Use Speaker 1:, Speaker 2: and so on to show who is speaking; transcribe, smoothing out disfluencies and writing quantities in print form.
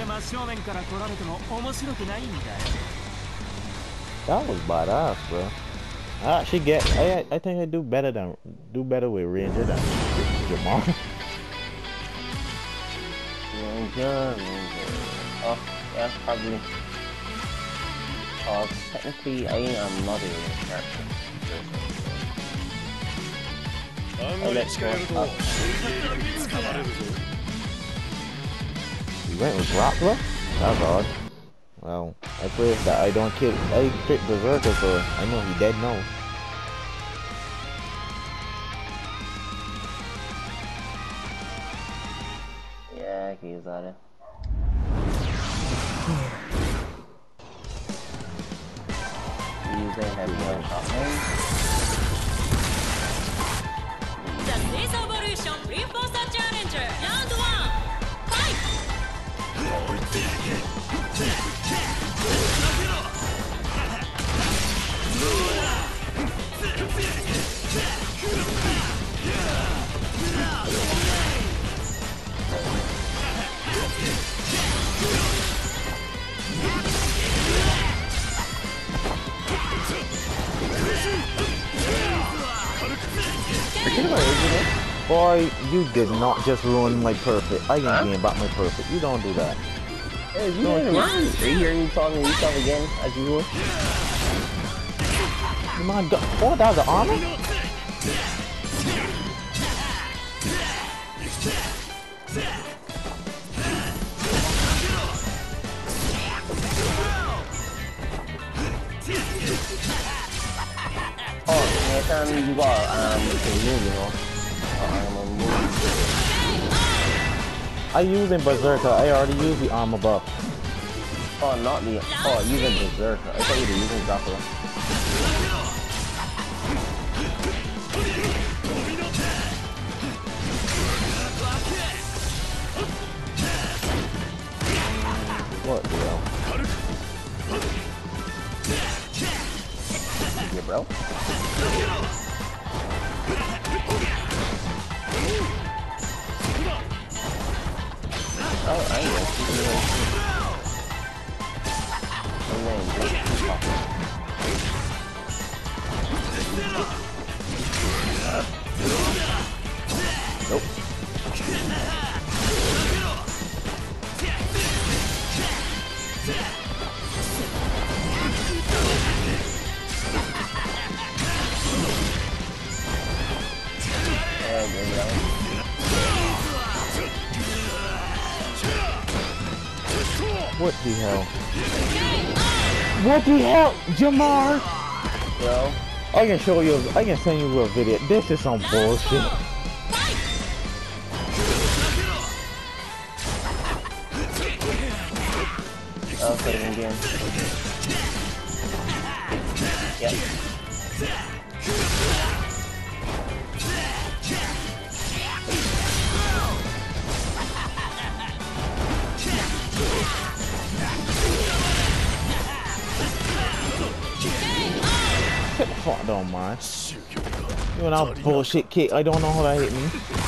Speaker 1: That was badass, bro. I think I do better with Ranger than Jamal.
Speaker 2: Ranger. Oh, yeah, probably. Technically, I am not a character.
Speaker 1: You went with Grappler? That's odd. Well, I pray that I don't kill. I picked Berserker, so I know he dead now.
Speaker 2: Yeah, I can use that. Using heavy on shotgun.
Speaker 3: The Space Evolution Reinforcer Challenger, round 1, fight!
Speaker 1: Boy, you did not just ruin my perfect. I can gain back my perfect. You don't do that.
Speaker 2: Hey, you don't run. Are you hearing me talking to yourself again, as usual?
Speaker 1: My God. Oh, that was the armor?
Speaker 2: Oh, next time you got, you know.
Speaker 1: I using Berserker. I already used the armor buff.
Speaker 2: Oh, not the. Oh, using Berserker. I thought you were using Grappler.
Speaker 1: What the hell?
Speaker 2: Yeah, bro. Oh, I know. Nope.
Speaker 1: What the hell? What the hell, Jamar?
Speaker 2: Bro,
Speaker 1: I can show you. I can send you a video. This is some bullshit.
Speaker 2: I'll play it again. Yep.
Speaker 1: Fuck, don't mind. You know that bullshit kick. I don't know how that hit me.